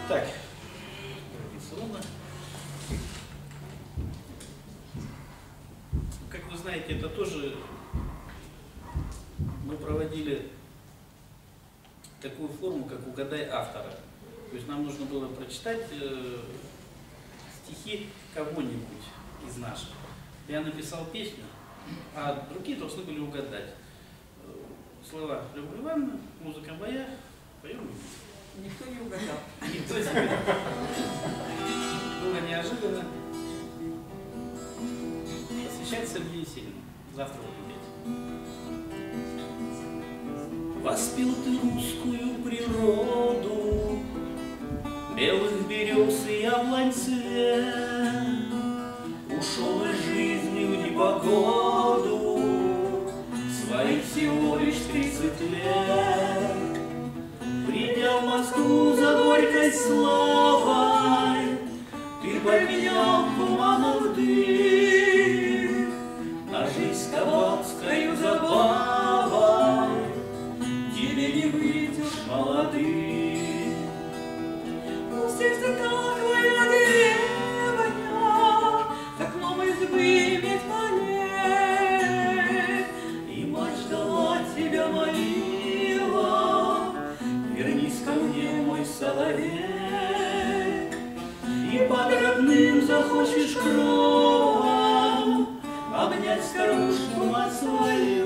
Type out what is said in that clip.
Итак, традиционно. Как вы знаете, это тоже мы проводили такую форму, как «Угадай автора». То есть нам нужно было прочитать стихи кого-нибудь из наших. Я написал песню, а другие должны были угадать. Слова Любовь Ивановна, музыка моя, поем. Никто не угадал. Никто не угадал. Было неожиданно. Посвящается Сергею Есенину. Завтра вы придете. Воспел ты русскую природу, белых берез и яблонь цвет, ушел из жизни в непогоду, своих всего лишь 30 лет. Придя в Москву за горькой славой, ты поменял туманов дым на жизнь кабацкою забавой, тебе не выйдешь молодым. У сердца твоя деревня, за окном избы медь полей, И мать ждала тебя, молила, вернись ко мне, мой соловей. И под родным захочешь кровом обнять старушку мать свою.